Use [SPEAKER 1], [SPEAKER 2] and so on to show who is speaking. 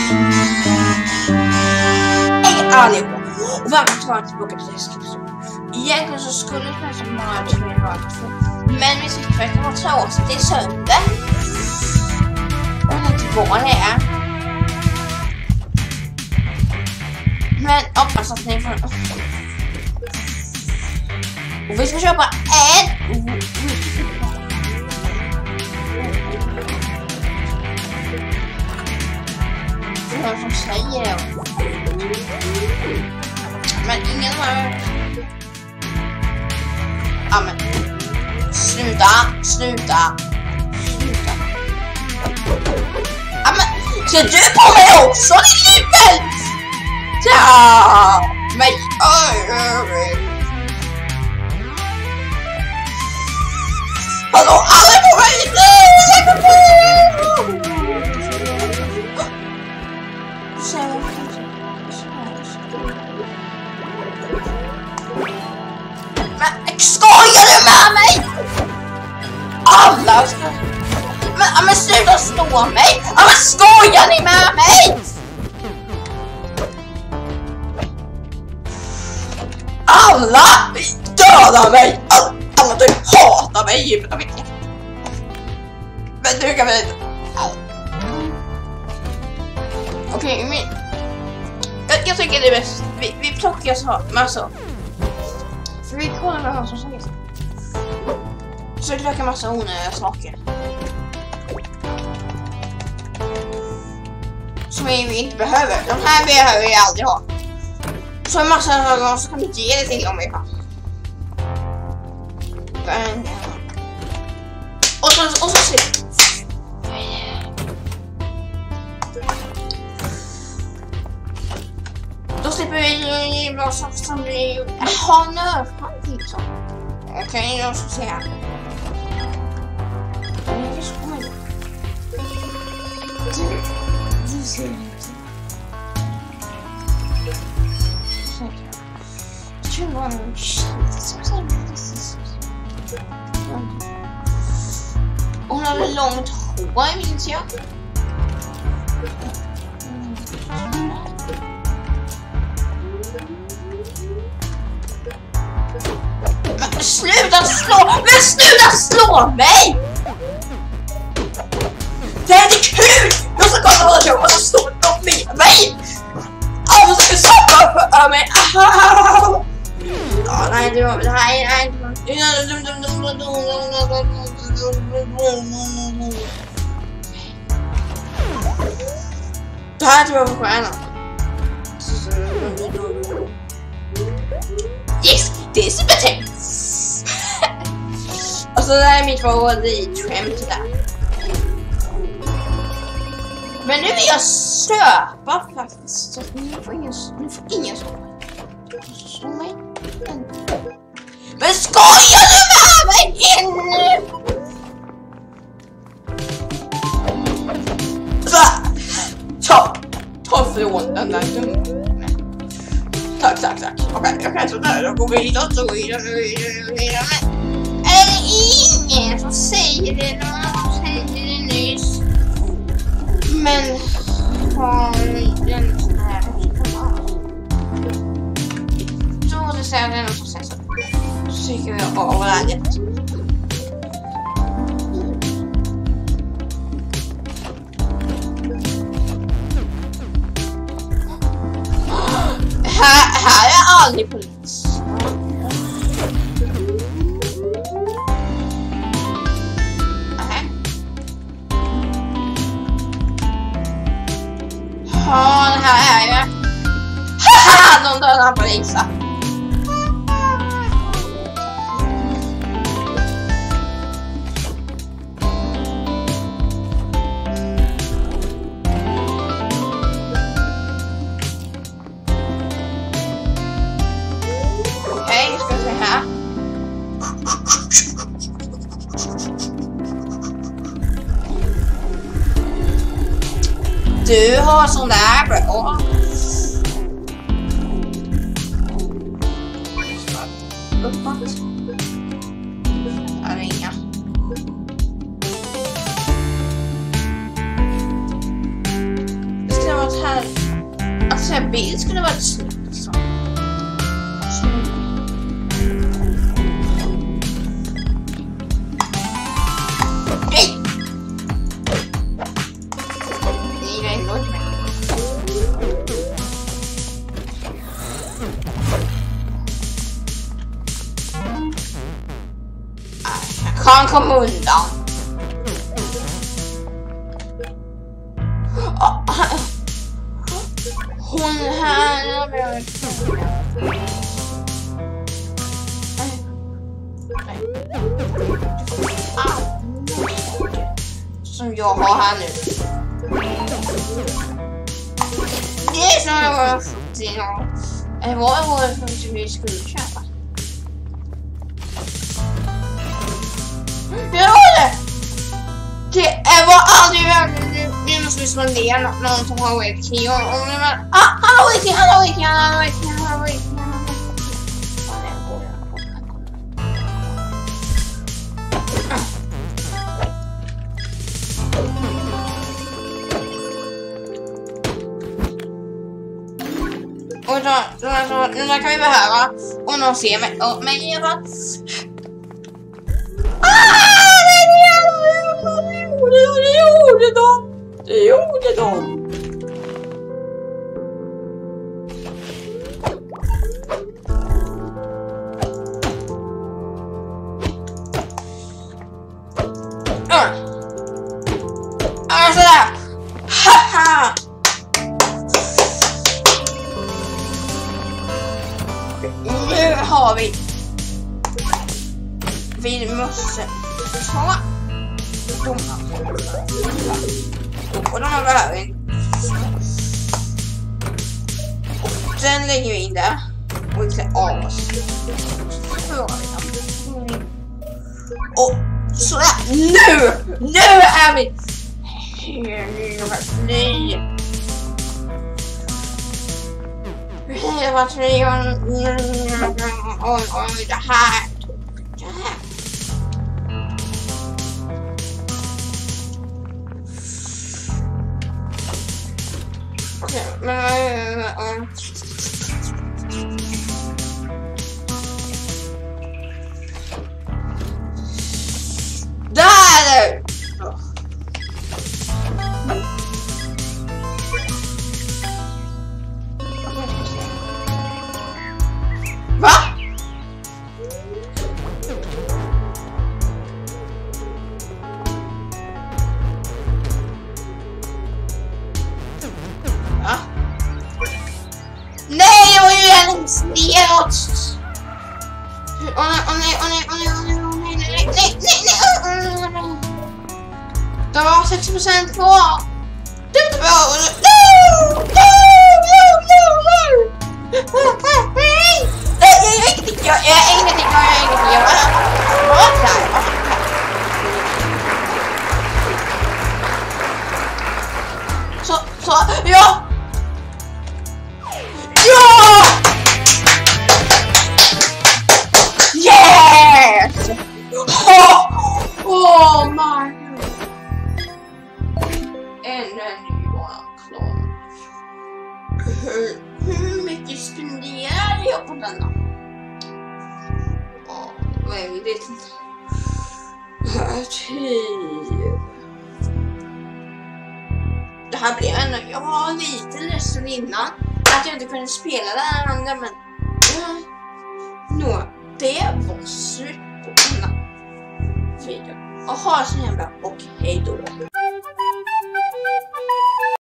[SPEAKER 1] Hej allihopa! Och varmt tillbaka till Deskription. Egentligen så skulle det kanske vara 2. Men vi sitter för att ta oss till sönder. Jag vet inte vad det är. Men hoppas att ni får... Och vi ska köpa en... Det är någon som säger det. Men ingen har... Ja men... Sluta. Ja men... Ser du på mig också, din lybbel? Ja! Men... Hallå, alla är på mig! Men skojar du med mig? Alla ska... Men sluta slå mig! Men skojar ni med mig? Alla dödar mig! Alla du hatar mig! Men du kan väl inte... Okej, men... Jag tycker det är bäst. Vi plockar så massa. För vi kollar vad som säger. Så vi plockar massa onödiga saker. Som vi inte behöver. De här behöver vi aldrig ha. Så en massa ögon så kan vi ge det till om vi kan. Och så se. Då slipper vi bra saker som vi har nödfall liksom. Okej, jag ska säga. Du ser inte. Hon hade långt hår, minns jag. Men sluta slå mig! Det är inte kul! Jag ska kolla vad jag måste stå med mig! Jag försöker stoppa för mig! Ja, nej, det var... Nej. Det här tror jag var stjärnan. Yes, det är supertänkt! Alltså det här är mitt favoritskämt där. Men nu vill jag stöpa faktiskt. Så att ni får ingen slå mig. Men skojar du med mig in? Ta från den där dummen. Tack. Okej, så där. Då går vi hit och så vidare. Är det ingen som säger det? Någon som säger det nyss. Men har den sån här så måste jag säga att det är någon som säger så. Så tycker jag av läget. Här är aldrig polis. Ja, det här är ju... Haha, de dödar polisen. Okej, ska vi se här. Du har sån där bra. Uppåt. Här är inga. Det ska vara här bild skulle vara snyggt. Så. Nej! Det är ändå inte med. Jag kan komma undan. Hon här. Som jag har här nu. Det är som jag var 70 år. Vad var det som vi skulle köpa? Jag var det! Det var aldrig verkligen. Vi måste spendera någon som har wiki. Han har wiki. Och då kan vi behöva och någon ser mig och mig i alla. Det gjorde de. Sådär. Haha. Nu har vi. Vi måste ta och de har behöver inte. Den lägger vi in där. Och vi klär av oss. Och sådär. Nu är vi. Nej. Det var 3 och det här. Där! Va? Nej, jag var ju längst neråt. Nej. Det var 6% kvar. Det var... Jag gör ingenting. Så, ja! Yes! Oh my God! And then you are close. Hur mycket spenderar jag på denna? Jag vet inte. 10. Det här blev ändå. Jag var lite ledsen innan att jag inte kunde spela det andra, men det var slut på denna video. Och ha så himla och hej då.